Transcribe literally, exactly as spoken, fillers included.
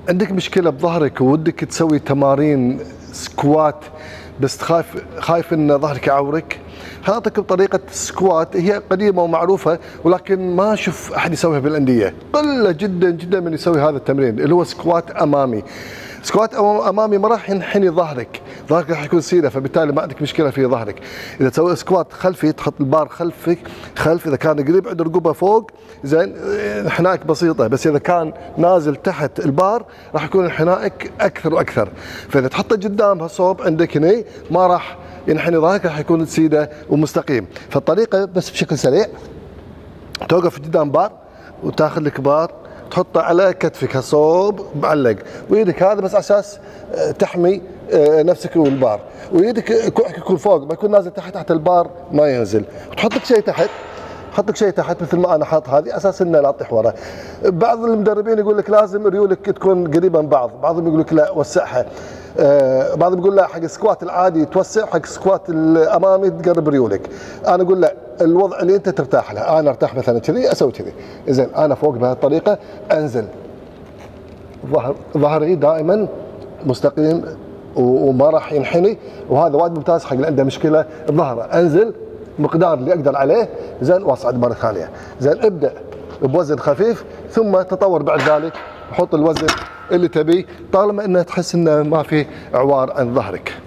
عندك مشكلة بظهرك وودك تسوي تمارين سكوات بس خايف خايف ان ظهرك يعورك، هعطيك بطريقة سكوات هي قديمة ومعروفة ولكن ما اشوف احد يسويها بالاندية، قلة جدا جدا من يسوي هذا التمرين اللي هو سكوات امامي. سكوات امامي ما راح ينحني ظهرك، ظهرك راح يكون سيده فبالتالي ما عندك مشكله في ظهرك. اذا تسوي سكوات خلفي تحط البار خلفك خلف، اذا كان قريب عند الرقبه فوق زين انحنائك بسيطه، بس اذا كان نازل تحت البار راح يكون انحنائك اكثر واكثر. فاذا تحطه قدام هالصوب عندك هنا ما راح ينحني ظهرك، راح يكون سيده ومستقيم. فالطريقه بس بشكل سريع توقف قدام بار وتاخذ لك بار تحطه على كتفك هالصوب معلق، ويدك هذا بس على اساس تحمي نفسك والبار، ويدك كوعك يكون فوق ما يكون نازل تحت، تحت البار ما ينزل، وتحط لك شيء تحت، حط لك شيء تحت مثل ما انا حاط هذه اساس انه لا تطيح ورا. بعض المدربين يقول لك لازم ريولك تكون قريبه من بعض، بعضهم يقول لك لا وسعها، آه بعضهم يقول لا حق السكوات العادي توسع، حق السكوات الامامي تقرب ريولك. انا اقول لا، الوضع اللي انت ترتاح له. انا ارتاح مثلا كذي اسوي كذي، زين انا فوق بهالطريقه انزل، ظهر ظهري دائما مستقيم وما راح ينحني، وهذا وايد ممتاز حق اللي عنده مشكله ظهره. انزل مقدار اللي اقدر عليه زين واصعد مره ثانيه. زين ابدا بوزن خفيف ثم تطور بعد ذلك، حط الوزن اللي تبيه طالما انه تحس انه ما في عوار عن ظهرك.